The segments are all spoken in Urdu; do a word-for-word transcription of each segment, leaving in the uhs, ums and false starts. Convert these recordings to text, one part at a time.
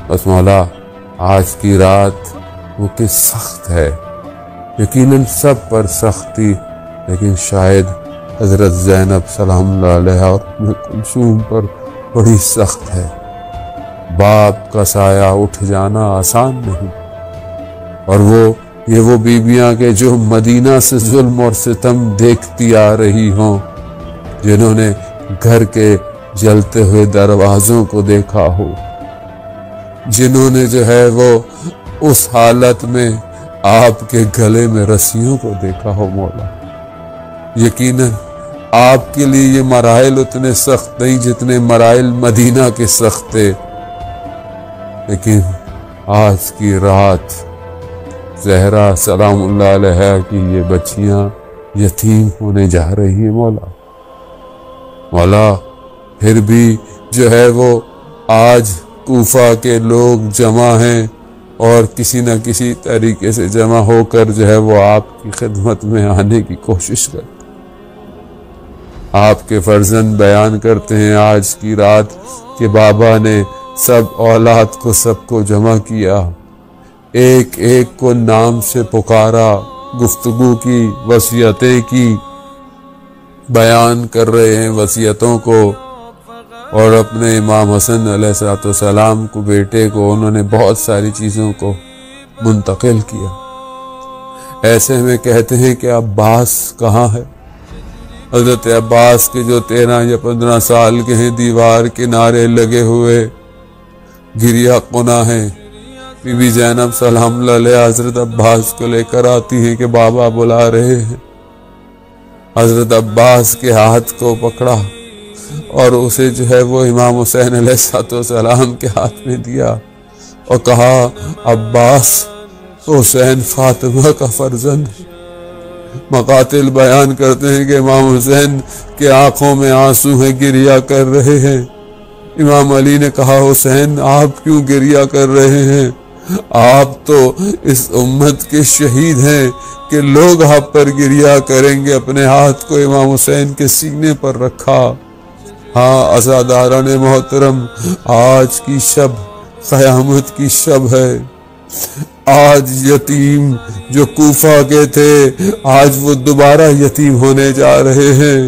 بس مولا آج کی رات وہ کہ سخت ہے، یقیناً سب پر سخت تھی، لیکن شاید حضرت زینب سلام اللہ علیہ اور ام کلثوم پر بڑی سخت ہے۔ باپ کا سایہ اٹھ جانا آسان نہیں، اور وہ یہ وہ بیویاں کہ جو مدینہ سے ظلم اور ستم دیکھتی آ رہی ہوں، جنہوں نے گھر کے جلتے ہوئے دروازوں کو دیکھا ہو، جنہوں نے جو ہے وہ اس حالت میں آپ کے گلے میں رسیوں کو دیکھا ہو مولا۔ یقیناً آپ کے لیے یہ مراحل اتنے سخت نہیں جتنے مراحل مدینہ کے سخت تھے، لیکن آج کی رات زہرا سلام اللہ علیہ کی یہ بچیاں یتیم ہونے جا رہی ہیں مولا۔ مولا پھر بھی جو ہے وہ آج کوفہ کے لوگ جمع ہیں اور کسی نہ کسی طریقے سے جمع ہو کر جو ہے وہ آپ کی خدمت میں آنے کی کوشش کرتے ہیں۔ آپ کے فرزند بیان کرتے ہیں آج کی رات کہ بابا نے سب اولاد کو سب کو جمع کیا، ایک ایک کو نام سے پکارا، گفتگو کی، وصیتیں کی، بیان کر رہے ہیں وصیتوں کو، اور اپنے امام حسن علیہ السلام کو، بیٹے کو، انہوں نے بہت ساری چیزوں کو منتقل کیا۔ ایسے میں کہتے ہیں کہ عباس کہاں ہے؟ حضرت عباس کے جو تیرہ یا پندرہ سال کے ہیں دیوار کنارے لگے ہوئے گریا کنا ہیں۔ بی بی زینب سلام اللہ علیہ حضرت عباس کو لے کر آتی ہیں کہ بابا بلا رہے ہیں۔ حضرت عباس کے ہاتھ کو پکڑا اور اسے جو ہے وہ امام حسین علیہ السلام کے ہاتھ میں دیا اور کہا عباس حسین فاطمہ کا فرزند ہے۔ مقاتل بیان کرتے ہیں کہ امام حسین کے آنکھوں میں آنسو ہیں، گریا کر رہے ہیں۔ امام علی نے کہا حسین آپ کیوں گریا کر رہے ہیں؟ آپ تو اس امت کے شہید ہیں کہ لوگ آپ پر گریا کریں گے۔ اپنے ہاتھ کو امام حسین کے سینے پر رکھا۔ ہاں عزاداران محترم، آج کی شب قیامت کی شب ہے۔ آج یتیم جو کوفہ کے تھے آج وہ دوبارہ یتیم ہونے جا رہے ہیں۔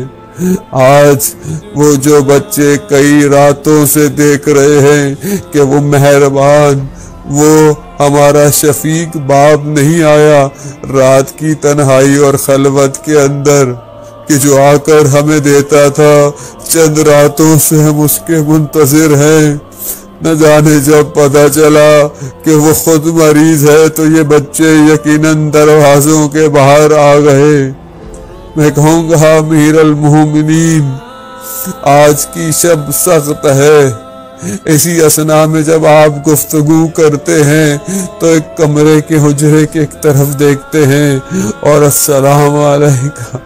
آج وہ جو بچے کئی راتوں سے دیکھ رہے ہیں کہ وہ مہربان، وہ ہمارا شفیق باپ نہیں آیا رات کی تنہائی اور خلوت کے اندر، کہ جو آ کر ہمیں دیتا تھا، چند راتوں سے ہم اس کے منتظر ہیں۔ نہ جانے جب پتہ چلا کہ وہ خود مریض ہے تو یہ بچے یقیناً دروازوں کے باہر آ گئے۔ میں کہوں گا امیر المومنین، آج کی شب سخت ہے۔ اسی اثنا میں جب آپ گفتگو کرتے ہیں تو ایک کمرے کے حجرے کے ایک طرف دیکھتے ہیں اور السلام علیکم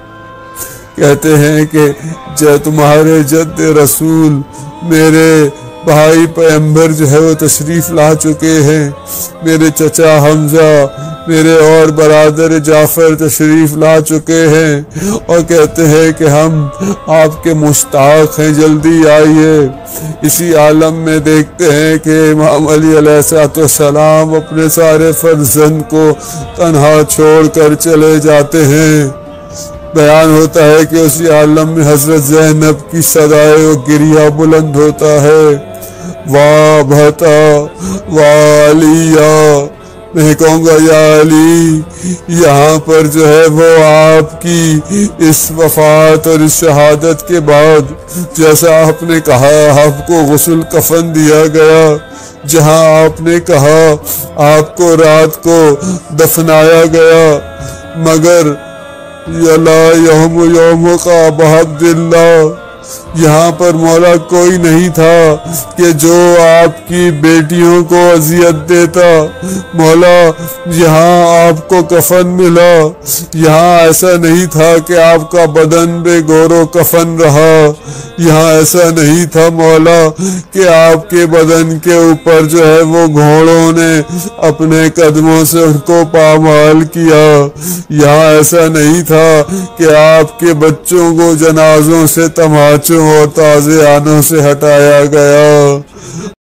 کہتے ہیں کہ جو تمہارے جد رسول میرے بھائی پیغمبر جو ہے وہ تشریف لا چکے ہیں، میرے چچا حمزہ، میرے اور برادر جعفر تشریف لا چکے ہیں، اور کہتے ہیں کہ ہم آپ کے مشتاق ہیں، جلدی آئیے۔ اسی عالم میں دیکھتے ہیں کہ امام علی علیہ السلام اپنے سارے فرزند کو تنہا چھوڑ کر چلے جاتے ہیں۔ بیان ہوتا ہے کہ اسی عالم میں حضرت زینب کی صدائے و گریہ بلند ہوتا ہے، واہ بھتا واہ علیہ۔ میں کہوں گا یا علی، یہاں پر جو ہے وہ آپ کی اس وفات اور اس شہادت کے بعد جیسا آپ نے کہا آپ کو غسل کفن دیا گیا، جہاں آپ نے کہا آپ کو رات کو دفنایا گیا، مگر یلا یوم یوم کا بحد اللہ، یہاں پر مولا کوئی نہیں تھا کہ جو آپ کی بیٹیوں کو اذیت دیتا۔ مولا یہاں آپ کو کفن ملا، یہاں ایسا نہیں تھا کہ آپ کا بدن بے گور و کفن رہا، یہاں ایسا نہیں تھا مولا کہ آپ کے بدن کے اوپر جو ہے وہ گھوڑوں نے اپنے قدموں سے ان کو پامال کیا، یہاں ایسا نہیں تھا کہ آپ کے بچوں کو جنازوں سے تماچوں اور تازے آنوں سے ہٹایا گیا۔